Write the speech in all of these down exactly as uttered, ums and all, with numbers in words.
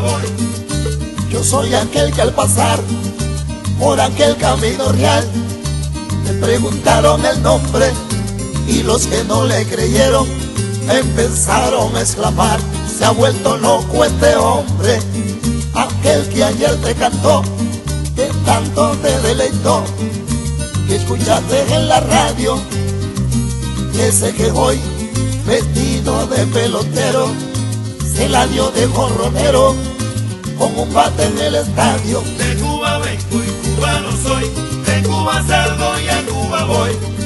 voy. Yo soy aquel que al pasar por aquel camino real me preguntaron el nombre y los que no le creyeron empezaron a exclamar: se ha vuelto loco este hombre. Aquel que ayer te cantó, que tanto te deleitó, que escuchaste en la radio, ese que hoy vestido de pelotero se la dio de jorronero con un bate en el estadio. De Cuba vengo y cubano soy, de Cuba salgo y a Cuba voy.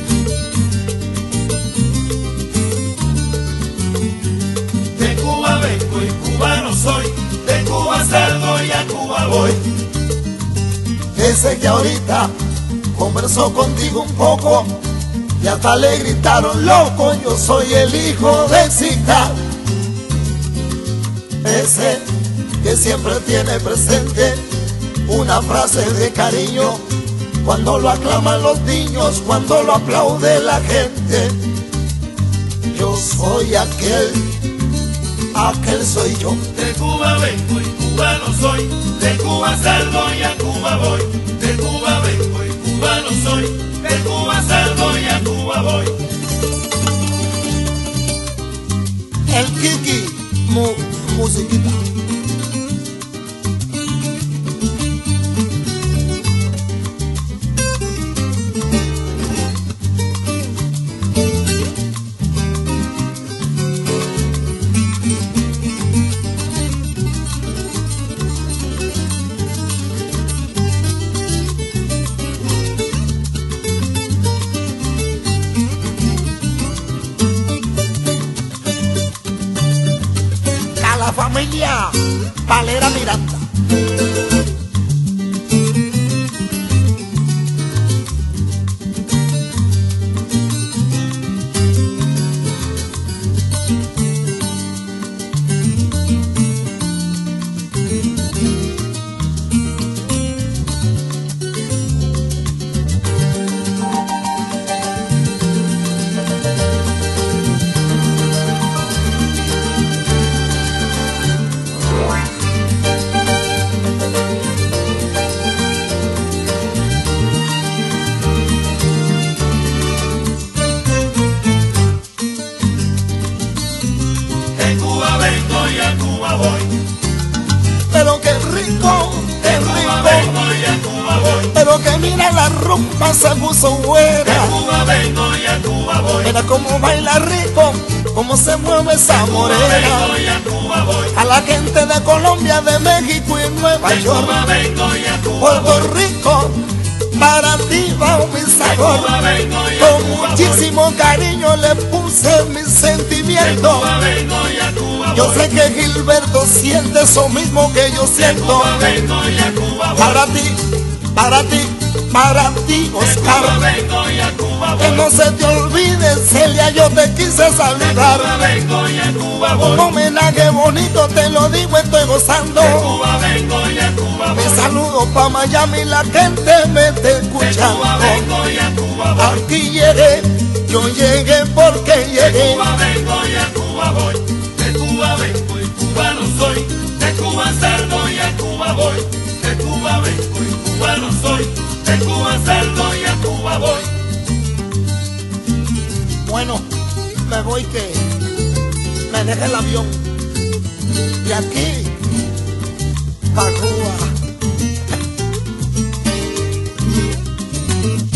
De Cuba vengo y cubano soy, de Cuba salgo y a Cuba voy. Ese que ahorita conversó contigo un poco y hasta le gritaron loco, yo soy el hijo de Zika. Ese que siempre tiene presente una frase de cariño cuando lo aclaman los niños, cuando lo aplaude la gente. Yo soy aquel, aquel soy yo. De Cuba vengo y cubano soy, de Cuba salgo y a Cuba voy. De Cuba vengo y cubano soy, de Cuba salgo y a Cuba voy. El Kiki, mu, musiquita. La familia Valera Miranda. Pero qué rico, qué rico, pero que mira la rumba se puso buena. Mira cómo baila rico, cómo se mueve esa morena. A la gente de Colombia, de México y Nueva York, Puerto Rico, para ti va mi sabor. Con muchísimo cariño le puse mi sentimiento. Yo sé que Gilberto siente eso mismo que yo siento. Para ti, para ti, para ti, Oscar. Que no se te olvide, Celia, yo te quise saludar. Un homenaje bonito, te lo digo, estoy gozando. Mi saludo pa' Miami, la gente me está escuchando. Aquí llegué, yo llegué porque llegué. Cuba vengo y cubano soy, de Cuba salgo y a Cuba voy. De Cuba vengo y cubano soy, de Cuba salgo y a Cuba voy. Bueno, me voy que me deje el avión y aquí pa' Cuba.